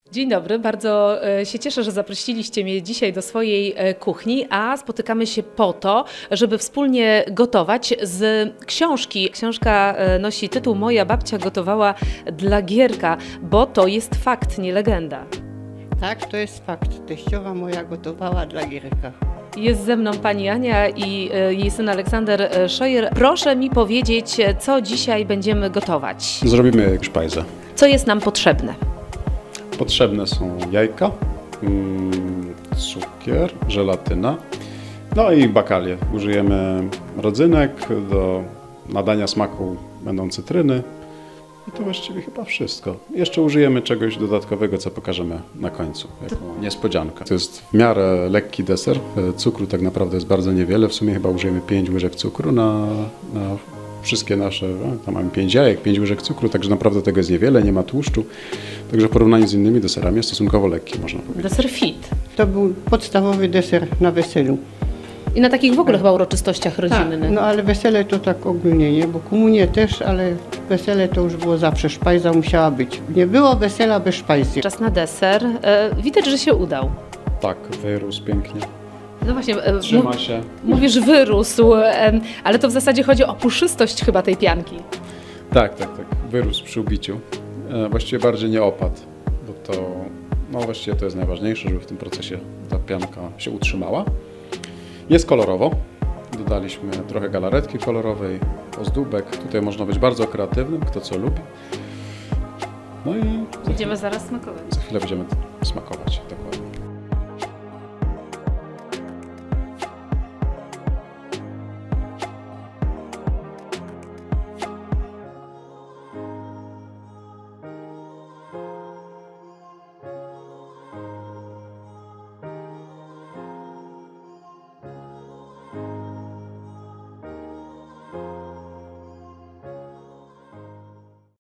Dzień dobry, bardzo się cieszę, że zaprosiliście mnie dzisiaj do swojej kuchni, a spotykamy się po to, żeby wspólnie gotować z książki. Książka nosi tytuł Moja babcia gotowała dla Gierka, bo to jest fakt, nie legenda. Tak, to jest fakt. Teściowa moja gotowała dla Gierka. Jest ze mną pani Ania i jej syn Aleksander Scheuer. Proszę mi powiedzieć, co dzisiaj będziemy gotować. Zrobimy szpajzę. Co jest nam potrzebne? Potrzebne są jajka, cukier, żelatyna, no i bakalie. Użyjemy rodzynek, do nadania smaku będą cytryny i to właściwie chyba wszystko. Jeszcze użyjemy czegoś dodatkowego, co pokażemy na końcu, jako niespodziankę. To jest w miarę lekki deser, cukru tak naprawdę jest bardzo niewiele, w sumie chyba użyjemy 5 łyżek cukru na wszystkie nasze, tam mamy 5 jajek, 5 łyżek cukru, także naprawdę tego jest niewiele, nie ma tłuszczu. Także w porównaniu z innymi deserami jest stosunkowo lekki, można powiedzieć. Deser fit. To był podstawowy deser na weselu. I na takich w ogóle chyba uroczystościach rodzinnych. Tak, no ale wesele to tak ogólnie, nie? Bo komunie też, ale wesele to już było zawsze, szpajza musiała być. Nie było wesela bez szpajzy. Czas na deser. Widać, że się udał. Tak, wyrósł pięknie. No właśnie, Trzyma się. mówisz wyrósł, ale to w zasadzie chodzi o puszystość chyba tej pianki. Tak, wyrósł przy ubiciu. Właściwie bardziej nie opadł, bo to, no właściwie to jest najważniejsze, żeby w tym procesie ta pianka się utrzymała. Jest kolorowo. Dodaliśmy trochę galaretki kolorowej, ozdóbek. Tutaj można być bardzo kreatywnym, kto co lubi. No i Będziemy zaraz smakować. za chwilę będziemy smakować, dokładnie.